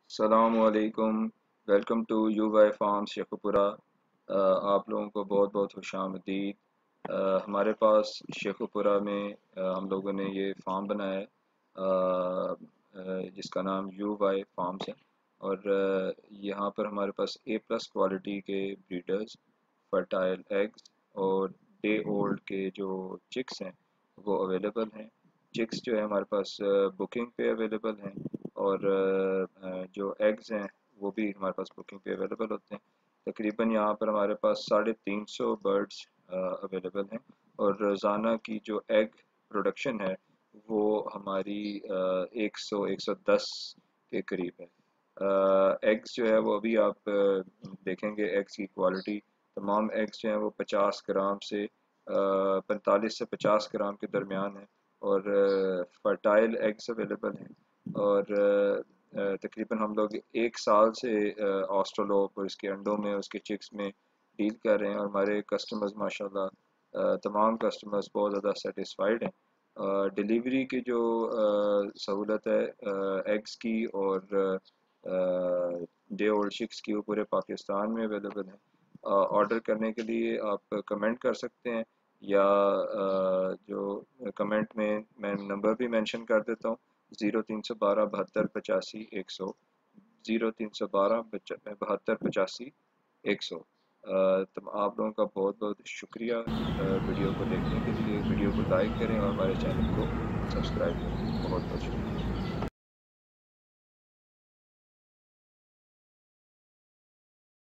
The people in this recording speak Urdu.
السلام علیکم، welcome to U Y farm Sheikhupura. آپ لوگوں کو بہت بہت خوش آمدید۔ ہمارے پاس شیخوپورہ میں ہم لوگوں نے یہ فارم بنایا ہے، جس کا نام یو وائی فارمس ہے، اور یہاں پر ہمارے پاس A+ کوالٹی کے بریڈرز، فرٹائل ایگز اور ڈے اولڈ کے جو چکس ہیں وہ اویلیبل ہیں۔ چکس جو ہے ہمارے پاس بکنگ پہ اویلیبل ہیں، اور جو ایگز ہیں وہ بھی ہمارے پاس بکنگ پہ اویلیبل ہوتے ہیں۔ تقریباً یہاں پر ہمارے پاس 350 برڈز اویلیبل ہیں، اور روزانہ کی جو ایگ پروڈکشن ہے وہ ہماری 110 کے قریب ہے۔ ایگز جو ہے وہ ابھی آپ دیکھیں گے، ایگز کی کوالٹی، تمام ایگز جو ہیں وہ 50 گرام سے 45 سے 50 گرام کے درمیان ہیں، اور فرٹائل ایگز اویلیبل ہیں، اور تقریباً ہم لوگ 1 سال سے آسٹرولوپ اور اس کے انڈوں میں، اس کے چکس میں ڈیل کر رہے ہیں، اور ہمارے کسٹمرز ماشاءاللہ تمام کسٹمرز بہت زیادہ سیٹسفائیڈ ہیں۔ ڈیلیوری کی جو سہولت ہے ایگز کی اور ڈے اولڈ چکس کی، وہ پورے پاکستان میں اویلیبل ہیں۔ آرڈر کرنے کے لیے آپ کمنٹ کر سکتے ہیں، یا جو کمنٹ میں نمبر بھی مینشن کر دیتا ہوں، 0312 72 85 100، 0312 72 85 100۔ آپ لوگوں کا بہت بہت شکریہ ویڈیو کو دیکھنے کے لیے۔ ویڈیو کو لائک کریں اور ہمارے چینل کو سبسکرائب کریں۔ بہت بہت شکریہ۔